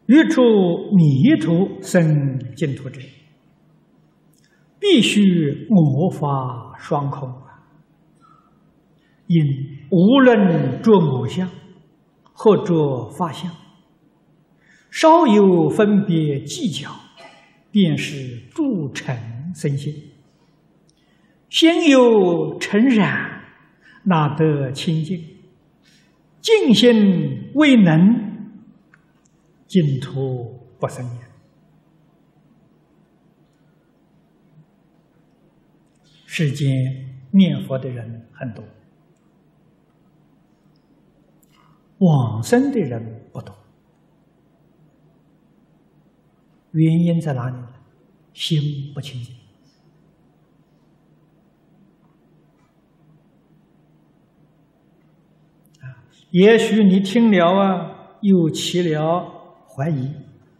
欲出迷途生净土者，必须我法双空啊！因无论着我相，或着法相，稍有分别计较，便是诸尘生心。心有尘染，哪得清净？净心未能，净土不生也。世间念佛的人很多，往生的人不多。原因在哪里呢？心不清净。也许你听了又起了怀疑。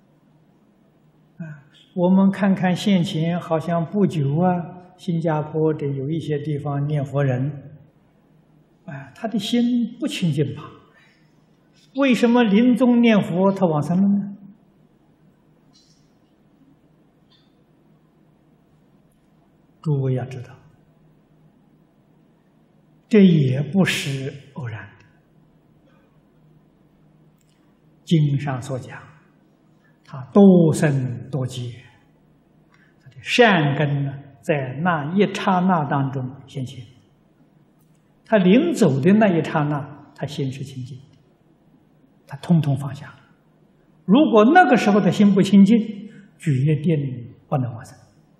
我们看看现前，好像不久新加坡的有一些地方念佛人，他的心不清净吧？为什么临终念佛他往生了呢？诸位要知道，这也不是偶然的。经上所讲，他多生多劫，他的善根呢，在那一刹那当中显现。他临走的那一刹那，他心是清净，他通通放下。如果那个时候的心不清净，决定不能往生。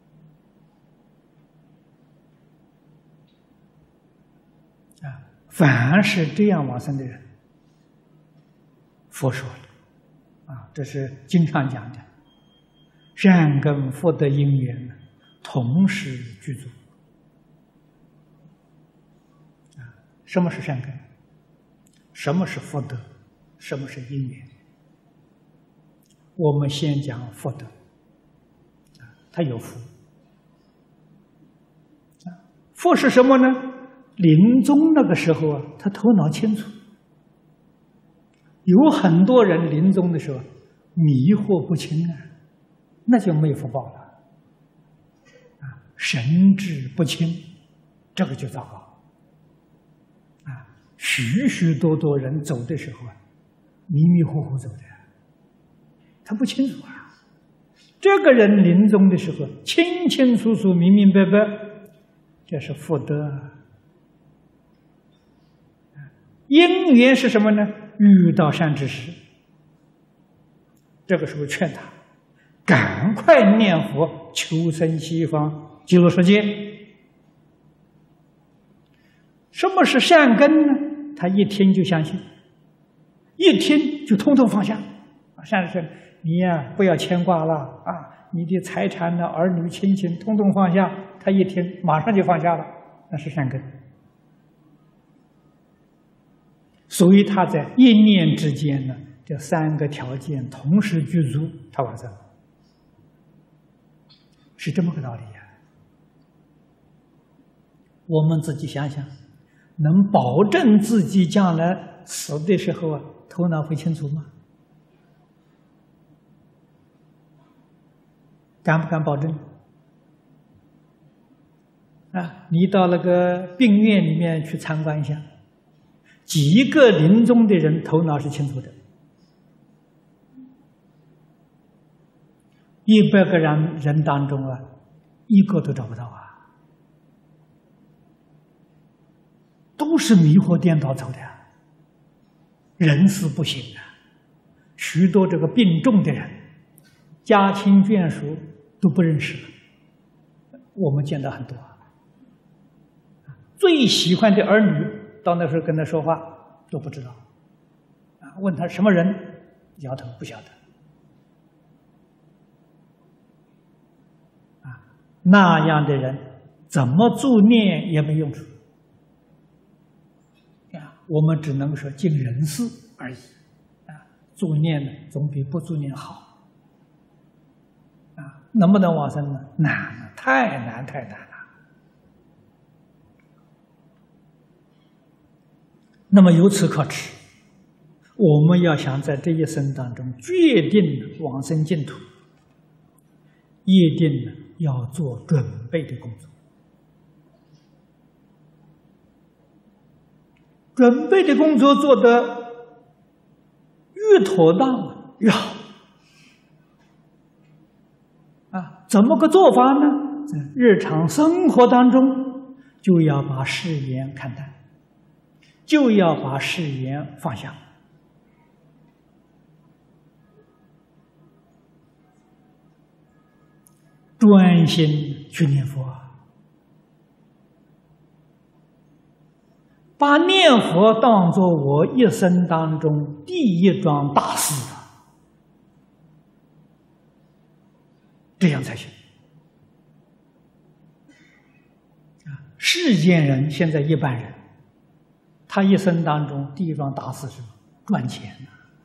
凡是这样往生的人，佛说的这是经常讲的，善根福德因缘同时具足。什么是善根？什么是福德？什么是因缘？我们先讲福德。他有福。福是什么呢？临终那个时候他头脑清楚。有很多人临终的时候迷惑不清那就没福报了。神志不清，这个就糟糕。许许多多人走的时候迷迷糊糊走的，他不清楚这个人临终的时候清清楚楚、明明白白，这是福德。因缘是什么呢？遇到善知识，这个时候劝他赶快念佛，求生西方极乐世界。什么是善根呢？他一听就相信，一听就通通放下。善知识，你不要牵挂了你的财产儿女亲情通通放下。他一听马上就放下了，那是善根。所以他在一念之间呢，这三个条件同时具足，他往生，是这么个道理我们自己想想，能保证自己将来死的时候头脑会清楚吗？敢不敢保证？你到那个病院里面去参观一下，几个临终的人头脑是清楚的，100个人当中一个都找不到都是迷惑颠倒走的人事不省许多这个病重的人，家亲眷属都不认识了，我们见到很多最喜欢的儿女到那时候跟他说话都不知道问他什么人，摇头不晓得那样的人怎么助念也没用处我们只能说尽人事而已助念呢总比不助念好能不能往生呢？难，太难了。那么由此可知， 我们要想在这一生当中决定往生净土，一定要做准备的工作。准备的工作做得越妥当越好。怎么个做法呢？在日常生活当中，就要把誓言看淡，就要把誓言放下。专心去念佛，把念佛当作我一生当中第一桩大事，这样才行。世间人现在一般人，他一生当中第一桩大事是什么？赚钱。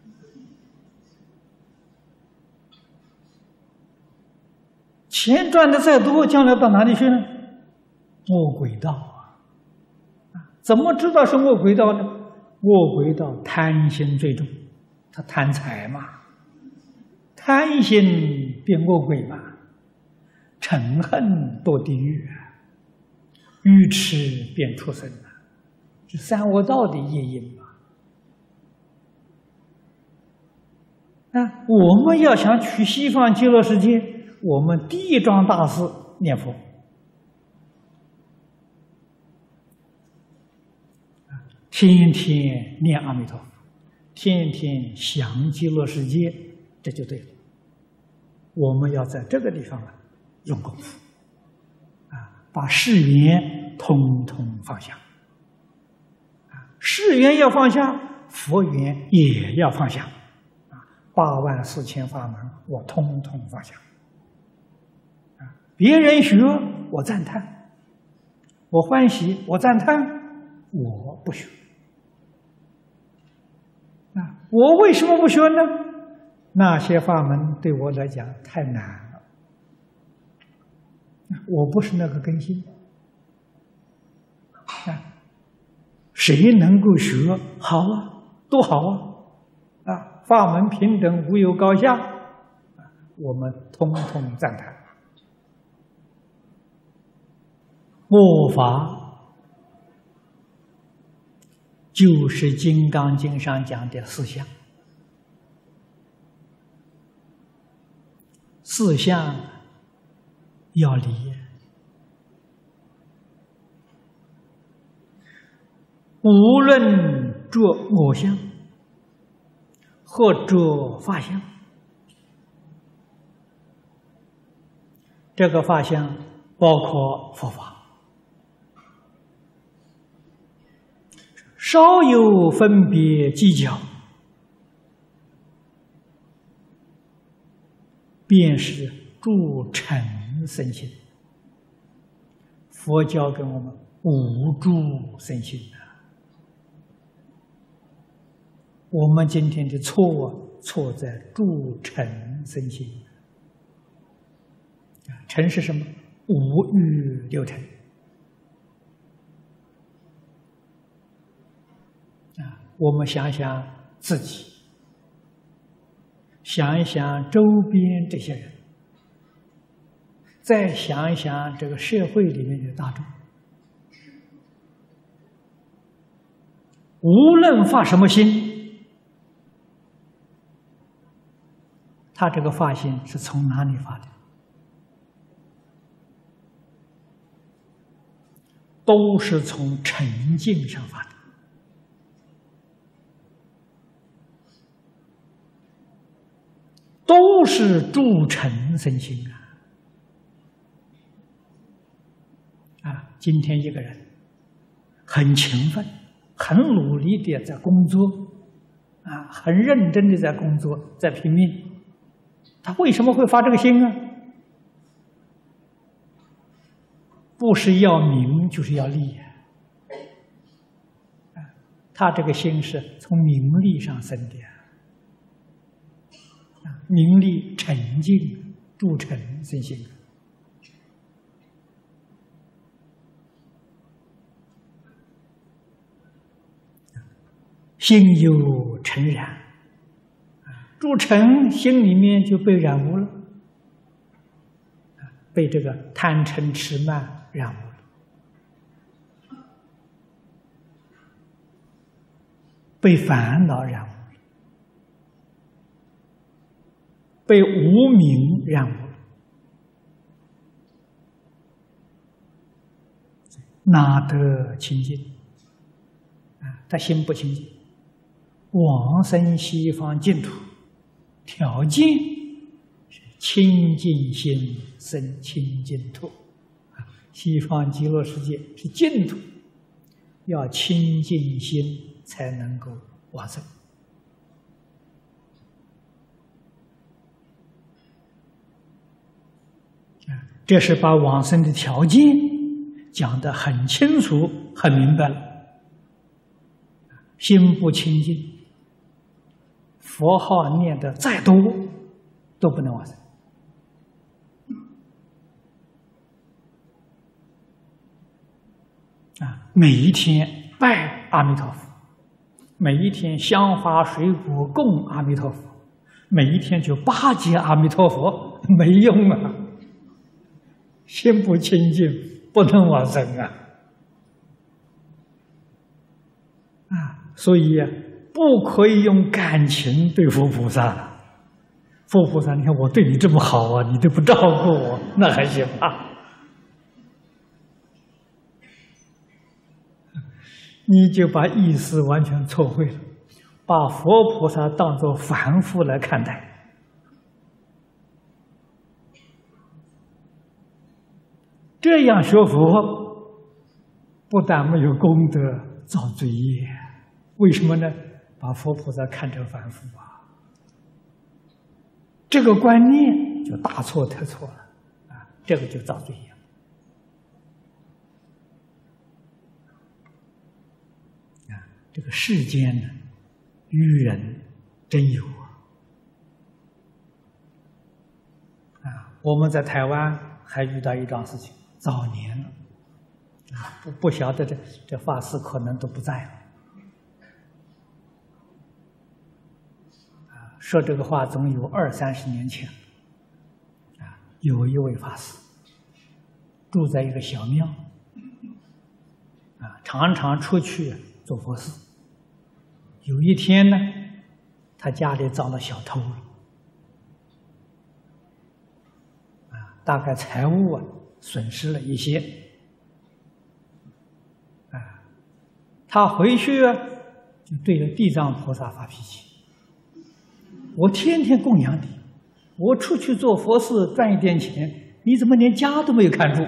钱赚的再多，将来到哪里去呢？恶鬼道啊！怎么知道是恶鬼道呢？恶鬼道贪心最重，他贪财嘛，贪心变恶鬼嘛，嗔恨堕地狱，愚痴变畜生了，是三恶道的业因嘛。我们要想去西方极乐世界，我们第一桩大事念佛，天天念阿弥陀佛，天天想极乐世界，这就对了。我们要在这个地方用功夫，把誓言统统放下，誓言要放下，佛缘也要放下，84000法门我统统放下。别人学我赞叹，我欢喜我赞叹，我不学。我为什么不学呢？那些法门对我来讲太难了，我不是那个根性。谁能够学好啊，多好啊！法门平等，无有高下，我们统统赞叹。末法就是《金刚经》上讲的四相，四相要离，无论着我相或着法相，这个法相包括佛法。稍有分别计较，便是助嗔生心。佛教给我们无助生心我们今天的错在助嗔生心。嗔是什么？五欲六尘。我们想想自己，想一想周边这些人，再想一想这个社会里面的大众，无论发什么心，他这个发心是从哪里发的？都是从沉静上发的。都是助嗔生心今天一个人很勤奋、很努力的在工作，很认真的在工作，在拼命，他为什么会发这个心呢？不是要名，就是要利他这个心是从名利上生的。名利沉静，助嗔生心。 心有尘染，诸尘心里面就被染污了，被这个贪嗔痴慢染污了，被烦恼染污了，被无明染污了，哪得清净？他心不清净，往生西方净土，条件是清净心生清净土。西方极乐世界是净土，要清净心才能够往生。这是把往生的条件讲得很清楚、很明白了。心不清净，佛号念得再多，都不能往生。每一天拜阿弥陀佛，每一天香花水果供阿弥陀佛，每一天就巴结阿弥陀佛，没用啊！心不清净，不能往生啊！所以不可以用感情对佛菩萨。佛菩萨，你看我对你这么好啊，你都不照顾我，那还行啊？你就把意思完全错会了，把佛菩萨当作凡夫来看待。这样学佛，不但没有功德，造罪业。为什么呢？把佛菩萨看成凡夫啊，这个观念就大错特错了啊！这个就造罪业。这个世间呢，愚人真有啊！我们在台湾还遇到一桩事情，早年了不晓得这法师可能都不在了。说这个话总有20-30年前，有一位法师住在一个小庙，常常出去做佛事。有一天呢，他家里遭到小偷了，大概财物损失了一些，他回去就对着地藏菩萨发脾气。我天天供养你，我出去做佛事赚一点钱，你怎么连家都没有看住？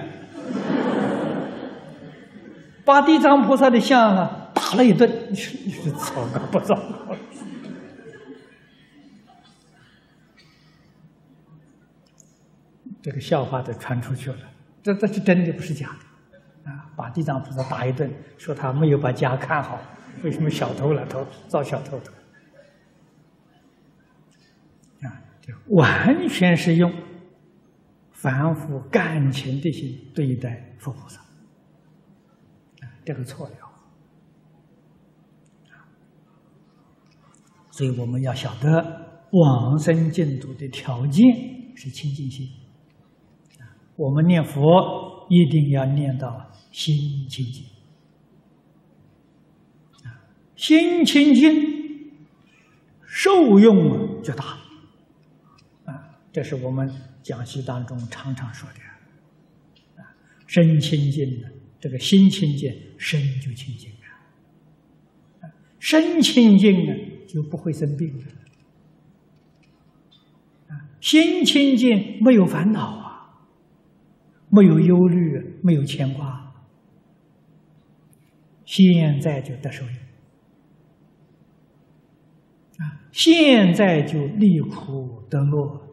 把地藏菩萨的像打了一顿，你说糟糕不糟糕？这个笑话都传出去了，这是真的，不是假的把地藏菩萨打一顿，说他没有把家看好，为什么小偷来遭小偷的？完全是用凡夫感情的心对待佛菩萨，这个错了。所以我们要晓得，往生净土的条件是清净心。我们念佛一定要念到心清净，心清净，受用就大了。这是我们讲习当中常常说的，身清净了，这个心清净，身就清净了，身清净了就不会生病了，心清净没有烦恼没有忧虑，没有牵挂，现在就得受用，现在就离苦得乐。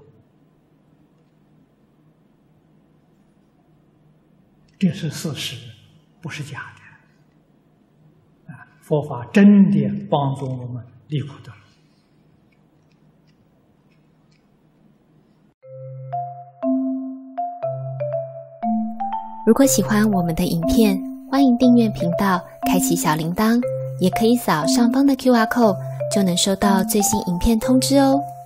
这是事实，不是假的。佛法真的帮助我们离苦得乐。 如果喜欢我们的影片，欢迎订阅频道，开启小铃铛， 也可以扫上方的 QR code，就能收到最新影片通知哦。